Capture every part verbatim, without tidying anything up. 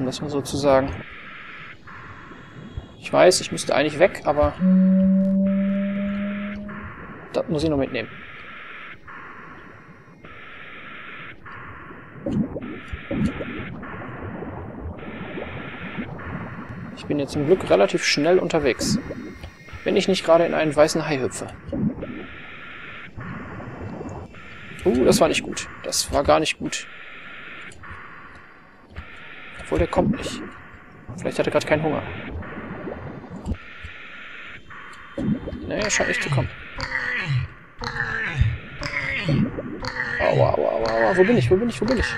um das mal so zu sagen. Ich weiß, ich müsste eigentlich weg, aber das muss ich noch mitnehmen. Ich bin jetzt zum Glück relativ schnell unterwegs. Wenn ich nicht gerade in einen weißen Hai hüpfe. Uh, das war nicht gut. Das war gar nicht gut. Obwohl, der kommt nicht. Vielleicht hat er gerade keinen Hunger. Nee, er scheint nicht zu kommen. Aua, aua, aua, aua. Wo bin ich? Wo bin ich? Wo bin ich?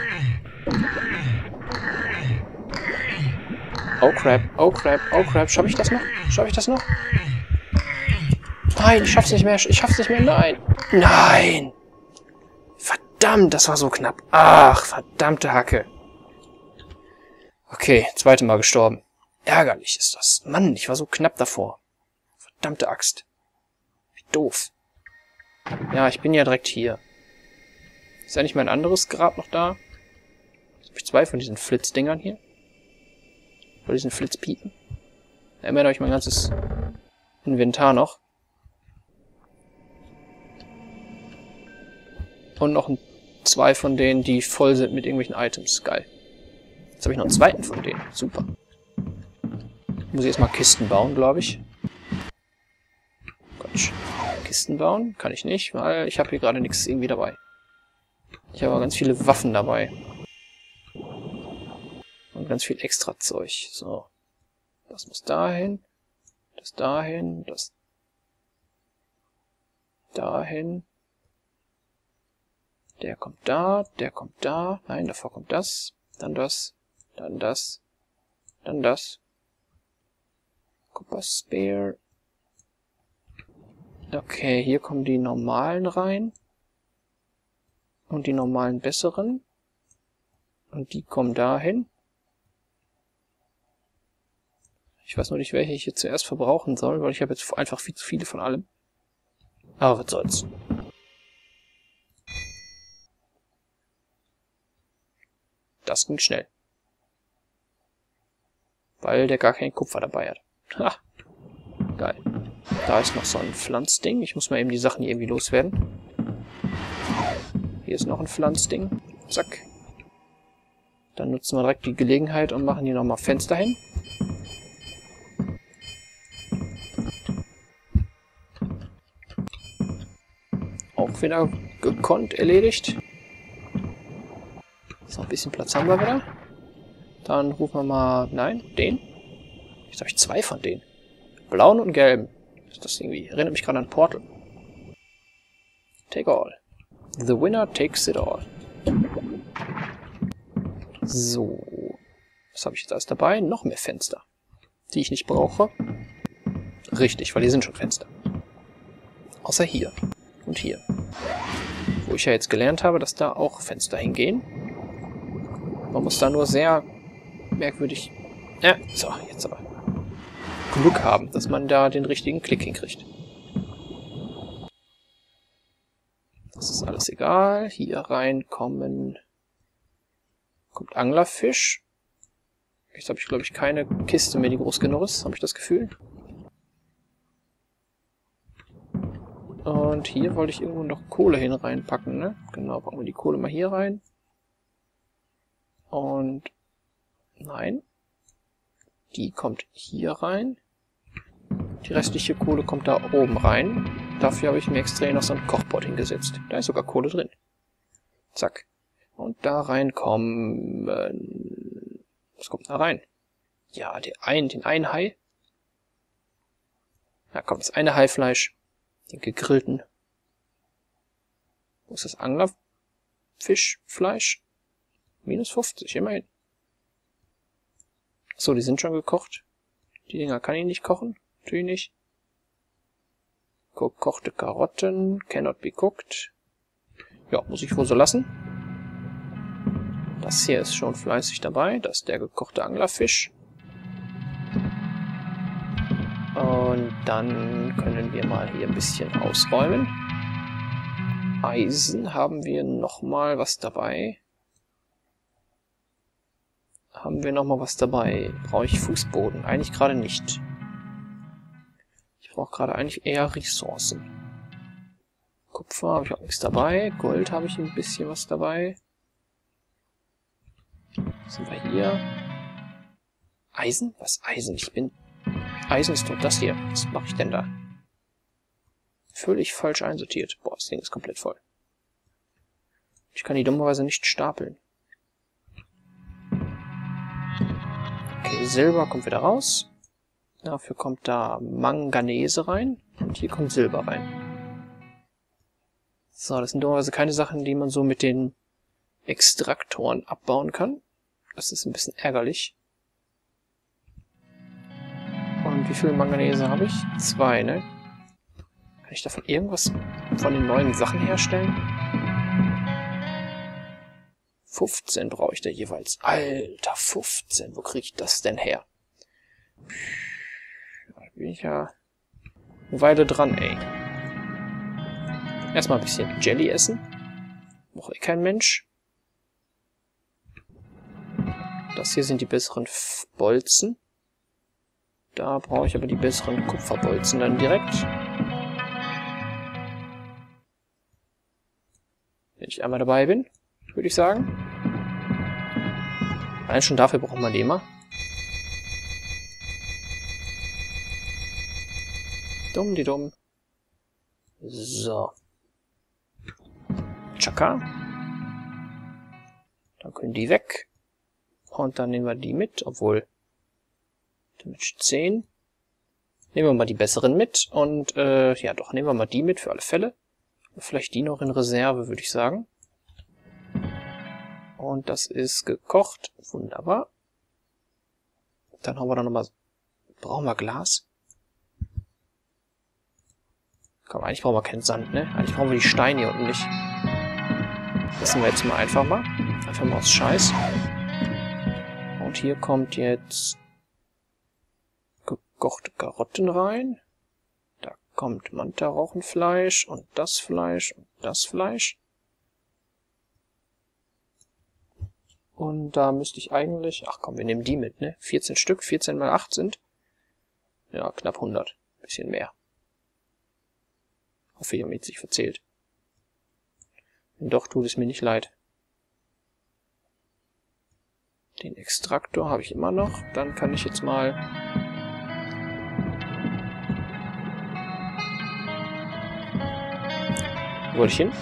Oh crap, oh crap, oh crap. Schaffe ich das noch? Schaffe ich das noch? Nein, ich schaff's nicht mehr. Ich schaff's nicht mehr. Nein. Nein! Verdammt, das war so knapp. Ach, verdammte Hacke. Okay, zweite Mal gestorben. Ärgerlich ist das. Mann, ich war so knapp davor. Verdammte Axt. Wie doof. Ja, ich bin ja direkt hier. Ist ja nicht mein anderes Grab noch da? Jetzt habe ich zwei von diesen Flitzdingern hier. Oder diesen Flitzpiepen. Ja, immerhin habe ich mein ganzes Inventar noch. Und noch ein, zwei von denen, die voll sind mit irgendwelchen Items. Geil. Jetzt habe ich noch einen zweiten von denen. Super. Muss ich erstmal Kisten bauen, glaube ich. Quatsch. Kisten bauen kann ich nicht, weil ich habe hier gerade nichts irgendwie dabei. Ich habe aber ganz viele Waffen dabei. Und ganz viel extra Zeug. So. Das muss dahin. Das dahin. Das dahin. Der kommt da. Der kommt da. Nein, davor kommt das. Dann das. Dann das. Dann das. Copper Spare. Okay, hier kommen die normalen rein. Und die normalen besseren. Und die kommen dahin. Ich weiß nur nicht, welche ich jetzt zuerst verbrauchen soll, weil ich habe jetzt einfach viel zu viele von allem. Aber was soll's. Das ging schnell. Weil der gar keinen Kupfer dabei hat. Ha! Geil. Da ist noch so ein Pflanzding. Ich muss mal eben die Sachen hier irgendwie loswerden. Hier ist noch ein Pflanzding. Zack. Dann nutzen wir direkt die Gelegenheit und machen hier nochmal Fenster hin. Auch wieder gekonnt erledigt. So, ein bisschen Platz haben wir wieder. Dann rufen wir mal... Nein, den. Jetzt habe ich zwei von denen. Blauen und gelben. Ist das irgendwie... Erinnert mich gerade an Portal. Take all. The winner takes it all. So. Was habe ich jetzt alles dabei? Noch mehr Fenster. Die ich nicht brauche. Richtig, weil hier sind schon Fenster. Außer hier. Und hier. Wo ich ja jetzt gelernt habe, dass da auch Fenster hingehen. Man muss da nur sehr merkwürdig... Ja, so, jetzt aber. Glück haben, dass man da den richtigen Klick hinkriegt. Das ist alles egal. Hier reinkommen. Kommt Anglerfisch. Jetzt habe ich, glaube ich, keine Kiste mehr, die groß genug ist. Habe ich das Gefühl. Und hier wollte ich irgendwo noch Kohle hin reinpacken, ne? Genau, packen wir die Kohle mal hier rein. Und... Nein. Die kommt hier rein. Die restliche Kohle kommt da oben rein. Dafür habe ich mir extra noch so ein Kochpot hingesetzt. Da ist sogar Kohle drin. Zack. Und da reinkommen... Was kommt da rein? Ja, den einen, den einen Hai. Da kommt das eine Haifleisch. Den gegrillten. Wo ist das Anglerfischfleisch? minus fünfzig, immerhin. So, die sind schon gekocht. Die Dinger kann ich nicht kochen. Natürlich nicht. Gekochte Karotten. Cannot be cooked. Ja, muss ich wohl so lassen. Das hier ist schon fleißig dabei. Das ist der gekochte Anglerfisch. Und dann können wir mal hier ein bisschen ausräumen. Eisen haben wir nochmal was dabei. Haben wir noch mal was dabei? Brauche ich Fußboden? Eigentlich gerade nicht. Ich brauche gerade eigentlich eher Ressourcen. Kupfer habe ich auch nichts dabei. Gold habe ich ein bisschen was dabei. Was sind wir hier? Eisen? Was Eisen? Ich bin... Eisen ist doch das hier. Was mache ich denn da? Völlig falsch einsortiert. Boah, das Ding ist komplett voll. Ich kann die dummerweise nicht stapeln. Okay, Silber kommt wieder raus. Dafür kommt da Manganese rein. Und hier kommt Silber rein. So, das sind dummerweise keine Sachen, die man so mit den Extraktoren abbauen kann. Das ist ein bisschen ärgerlich. Und wie viel Manganese habe ich? Zwei, ne? Kann ich davon irgendwas von den neuen Sachen herstellen? fünfzehn brauche ich da jeweils. Alter, fünfzehn. Wo kriege ich das denn her? Da bin ich ja eine Weile dran, ey. Erstmal ein bisschen Jelly essen. Braucht eh kein Mensch. Das hier sind die besseren Bolzen. Da brauche ich aber die besseren Kupferbolzen dann direkt. Wenn ich einmal dabei bin, würde ich sagen. Allein schon dafür brauchen wir die immer. Dumm, die dumm. So. Chaka. Dann können die weg. Und dann nehmen wir die mit, obwohl... Damage zehn. Nehmen wir mal die besseren mit. Und, äh, ja doch, nehmen wir mal die mit für alle Fälle. Vielleicht die noch in Reserve, würde ich sagen. Und das ist gekocht. Wunderbar. Dann haben wir da nochmal... Brauchen wir Glas? Komm, eigentlich brauchen wir keinen Sand, ne? Eigentlich brauchen wir die Steine hier unten nicht. Lassen wir jetzt mal einfach mal. Einfach mal aus Scheiß. Und hier kommt jetzt gekochte Karotten rein. Da kommt Manta-Rauchenfleisch und das Fleisch und das Fleisch. Und da müsste ich eigentlich... Ach komm, wir nehmen die mit, ne? vierzehn Stück, vierzehn mal acht sind... Ja, knapp hundert. Bisschen mehr. Hoffe, ich habe mich nicht verzählt. Wenn doch, tut es mir nicht leid. Den Extraktor habe ich immer noch. Dann kann ich jetzt mal... Wo wollte ich hin?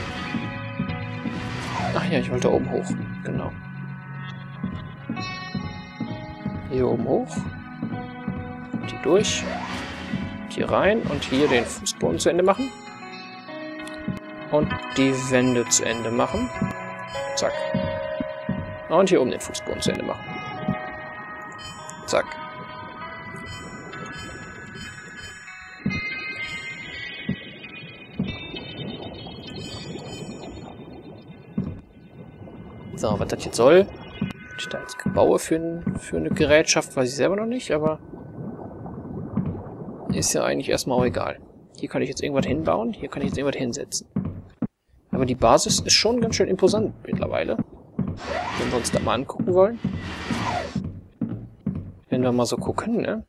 Ach ja, ich wollte oben hoch. Genau. Hier oben hoch. Und hier durch. Und hier rein. Und hier den Fußboden zu Ende machen. Und die Wände zu Ende machen. Zack. Und hier oben den Fußboden zu Ende machen. Zack. So, was das jetzt soll, was ich da jetzt baue für, für eine Gerätschaft, weiß ich selber noch nicht, aber ist ja eigentlich erstmal auch egal. Hier kann ich jetzt irgendwas hinbauen, hier kann ich jetzt irgendwas hinsetzen. Aber die Basis ist schon ganz schön imposant mittlerweile. Wenn wir uns das mal angucken wollen. Wenn wir mal so gucken, ne?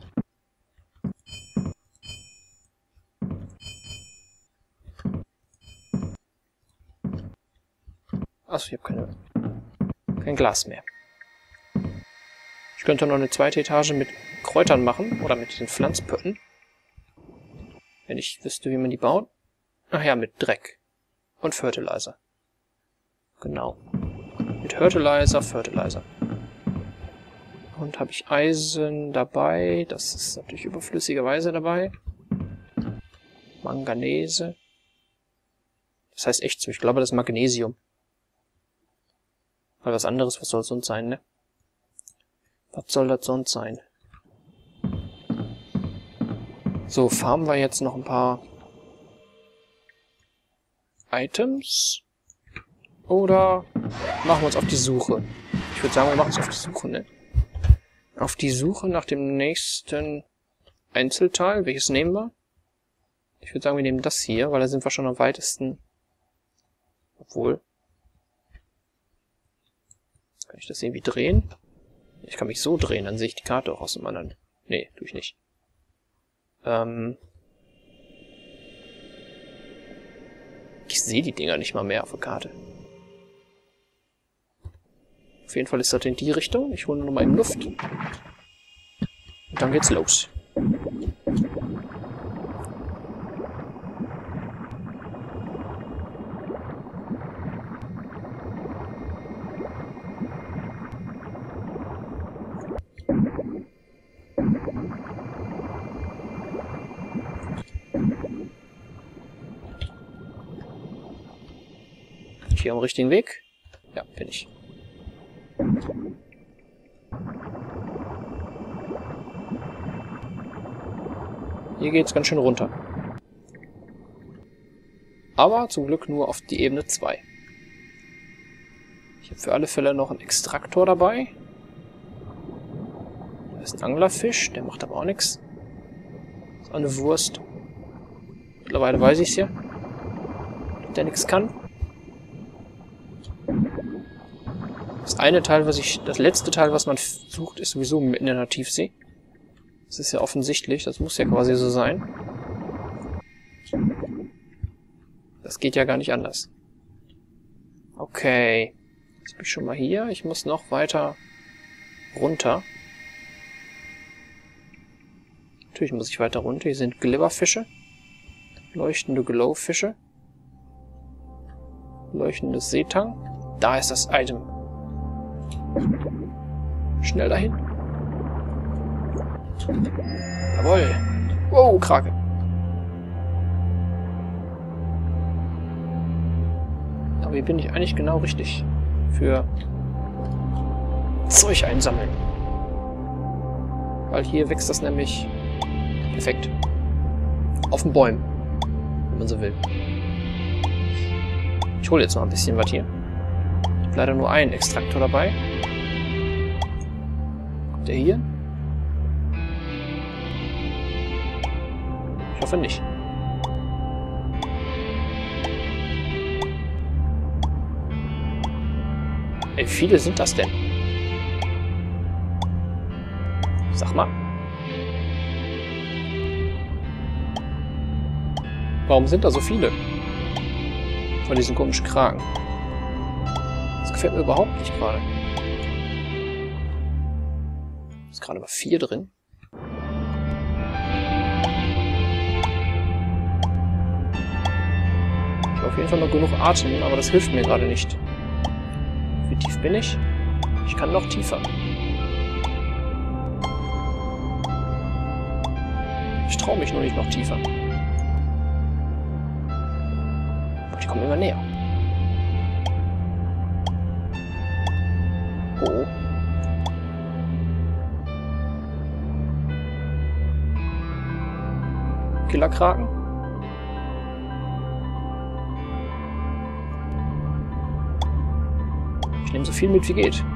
Achso, ich habe keine, kein Glas mehr. Ich könnte noch eine zweite Etage mit Kräutern machen oder mit den Pflanzpötten. Wenn ich wüsste, wie man die baut. Ach ja, mit Dreck. Und Fertilizer. Genau. Mit Fertilizer, Fertilizer. Und habe ich Eisen dabei. Das ist natürlich überflüssigerweise dabei. Manganese. Das heißt echt so. Ich glaube, das ist Magnesium. Weil was anderes, was soll es sonst sein, ne? Was soll das sonst sein? So, farmen wir jetzt noch ein paar Items. Oder machen wir uns auf die Suche. Ich würde sagen, wir machen uns auf die Suche, ne? Auf die Suche nach dem nächsten Einzelteil. Welches nehmen wir? Ich würde sagen, wir nehmen das hier, weil da sind wir schon am weitesten. Obwohl... Kann ich das irgendwie drehen? Ich kann mich so drehen, dann sehe ich die Karte auch aus dem anderen. Nee, tue ich nicht. Ähm... Ich sehe die Dinger nicht mal mehr auf der Karte. Auf jeden Fall ist das in die Richtung. Ich hole nur noch mal in Luft. Und dann geht's los. Hier am richtigen Weg? Ja, bin ich. Hier geht's ganz schön runter. Aber zum Glück nur auf die Ebene zwei. Ich habe für alle Fälle noch einen Extraktor dabei. Da ist ein Anglerfisch, der macht aber auch nichts. Das ist eine Wurst. Mittlerweile weiß ich's ja. Der nichts kann. Das eine Teil, was ich, das letzte Teil, was man sucht, ist sowieso mitten in der Tiefsee. Das ist ja offensichtlich, das muss ja quasi so sein. Das geht ja gar nicht anders. Okay. Jetzt bin ich schon mal hier. Ich muss noch weiter runter. Natürlich muss ich weiter runter. Hier sind Glibberfische. Leuchtende Glowfische. Leuchtendes Seetang. Da ist das Item. Schnell dahin. Jawohl. Wow, Krake. Aber hier bin ich eigentlich genau richtig. Für Zeug einsammeln. Weil hier wächst das nämlich perfekt. Auf den Bäumen. Wenn man so will. Ich hole jetzt noch ein bisschen was hier. Ich habe leider nur einen Extraktor dabei. Kommt der hier? Ich hoffe nicht. Ey, wie viele sind das denn? Sag mal. Warum sind da so viele? Von diesen komischen Kragen. Das gefällt mir überhaupt nicht gerade. Ist gerade mal vier drin. Ich habe auf jeden Fall noch genug Atem, aber das hilft mir gerade nicht. Wie tief bin ich? Ich kann noch tiefer. Ich traue mich nur nicht noch tiefer. Die kommen immer näher. Oh. Killerkraken. Ich nehme so viel mit wie geht.